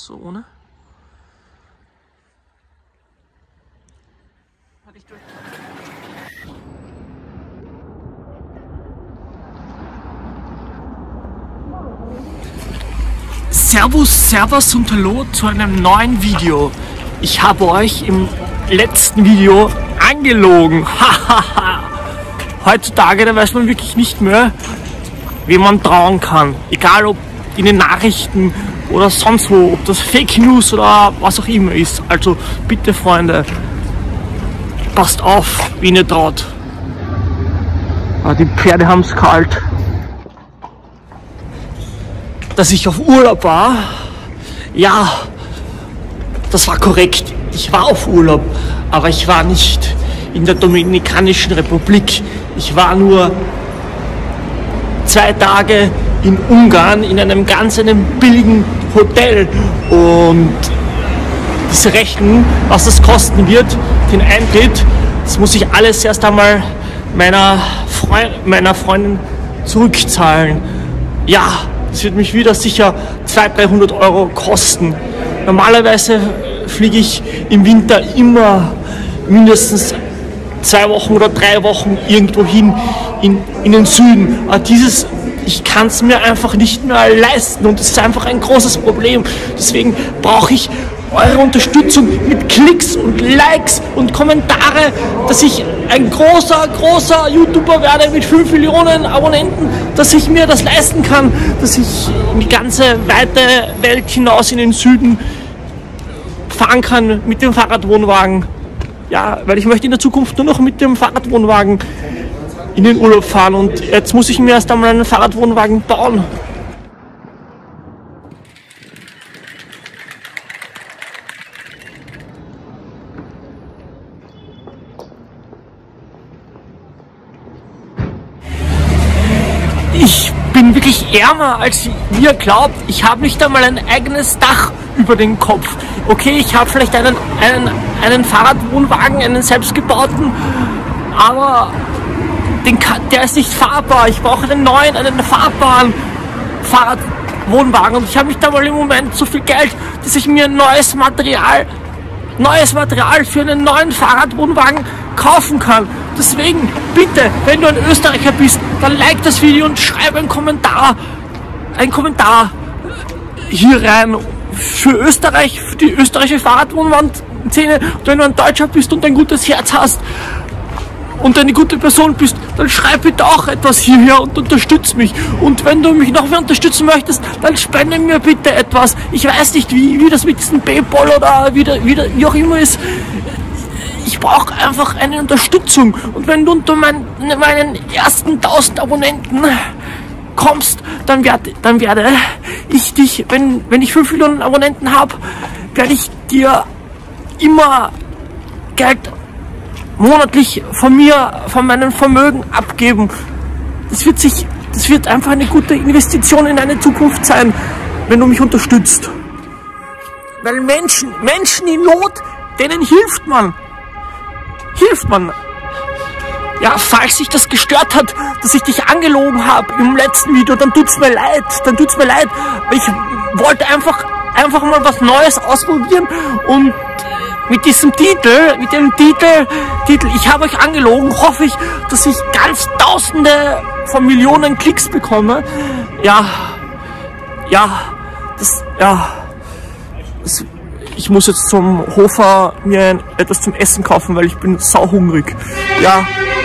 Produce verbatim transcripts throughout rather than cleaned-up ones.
So ohne. Servus, Servus und Hallo zu einem neuen Video. Ich habe euch im letzten Video angelogen. Hahaha. Heutzutage, da weiß man wirklich nicht mehr, wem man trauen kann. Egal ob in den Nachrichten oder sonst wo, ob das Fake News oder was auch immer ist. Also bitte Freunde, passt auf, wen ihr traut. Die Pferde haben es kalt. Dass ich auf Urlaub war, ja, das war korrekt. Ich war auf Urlaub, aber ich war nicht in der Dominikanischen Republik. Ich war nur zwei Tage in Ungarn in einem ganz einem billigen Hotel und diese Rechnung, was das kosten wird, den Eintritt, das muss ich alles erst einmal meiner, Freund, meiner Freundin zurückzahlen. Ja, das wird mich wieder sicher zweihundert, dreihundert Euro kosten. Normalerweise fliege ich im Winter immer mindestens zwei Wochen oder drei Wochen irgendwo hin in, in den Süden. Aber dieses, ich kann es mir einfach nicht mehr leisten und das ist einfach ein großes Problem. Deswegen brauche ich eure Unterstützung mit Klicks und Likes und Kommentare, dass ich ein großer, großer YouTuber werde mit fünf Millionen Abonnenten, dass ich mir das leisten kann, dass ich in die ganze weite Welt hinaus in den Süden fahren kann mit dem Fahrradwohnwagen. Ja, weil ich möchte in der Zukunft nur noch mit dem Fahrradwohnwagen in den Urlaub fahren und jetzt muss ich mir erst einmal einen Fahrradwohnwagen bauen. Ich bin wirklich ärmer, als ihr glaubt. Ich habe nicht einmal ein eigenes Dach über den Kopf. Okay, ich habe vielleicht einen, einen, einen Fahrradwohnwagen, einen selbstgebauten, aber den kann, der ist nicht fahrbar. Ich brauche einen neuen, einen fahrbaren Fahrradwohnwagen. Und ich habe nicht einmal im Moment so viel Geld, dass ich mir neues Material, neues Material für einen neuen Fahrradwohnwagen kaufen kann. Deswegen, bitte, wenn du ein Österreicher bist, dann like das Video und schreibe einen Kommentar, einen Kommentar hier rein für Österreich, für die österreichische Fahrradwohnwagen-Szene. Und wenn du ein Deutscher bist und ein gutes Herz hast und eine gute Person bist, dann schreib bitte auch etwas hierher und unterstütz mich. Und wenn du mich noch mehr unterstützen möchtest, dann spende mir bitte etwas. Ich weiß nicht, wie, wie das mit diesem PayPal oder wie, wie, wie auch immer ist. Ich brauche einfach eine Unterstützung. Und wenn du unter mein, meinen ersten tausend Abonnenten kommst, dann werde, dann werde ich dich, wenn, wenn ich fünf Millionen Abonnenten habe, werde ich dir immer Geld monatlich von mir, von meinem Vermögen abgeben. Das wird sich, das wird einfach eine gute Investition in eine Zukunft sein, wenn du mich unterstützt. Weil Menschen, Menschen in Not, denen hilft man. Hilft man. Ja, falls sich das gestört hat, dass ich dich angelogen habe im letzten Video, dann tut's mir leid, dann tut's mir leid. Ich wollte einfach, einfach mal was Neues ausprobieren und mit diesem Titel, mit dem Titel, Titel, ich habe euch angelogen, hoffe ich, dass ich ganz Tausende von Millionen Klicks bekomme. Ja, ja, das, ja, das, ich muss jetzt zum Hofer mir etwas zum Essen kaufen, weil ich bin sauhungrig. Ja.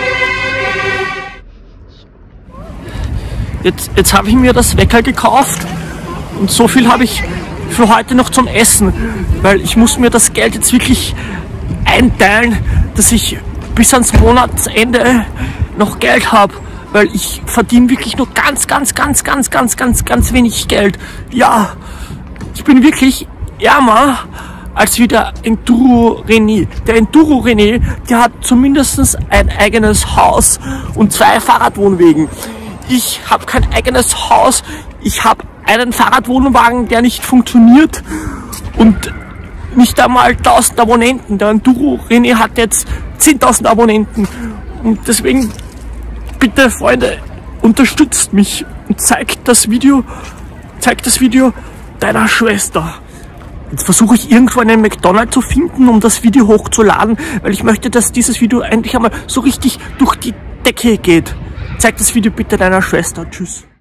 Jetzt, jetzt habe ich mir das Wecker gekauft und so viel habe ich für heute noch zum Essen, weil ich muss mir das Geld jetzt wirklich einteilen, dass ich bis ans Monatsende noch Geld habe, weil ich verdiene wirklich nur ganz, ganz, ganz, ganz, ganz, ganz, ganz wenig Geld. Ja, ich bin wirklich ärmer als wie der Enduro René. Der Enduro René, der hat zumindest ein eigenes Haus und zwei Fahrradwohnwegen. Ich habe kein eigenes Haus, ich habe einen Fahrradwohnwagen, der nicht funktioniert und nicht einmal tausend Abonnenten. Der Enduro René hat jetzt zehntausend Abonnenten und deswegen bitte Freunde, unterstützt mich und zeigt das Video, zeigt das Video deiner Schwester. Jetzt versuche ich irgendwo einen McDonald's zu finden, um das Video hochzuladen, weil ich möchte, dass dieses Video endlich einmal so richtig durch die Decke geht. Zeig das Video bitte deiner Schwester. Tschüss.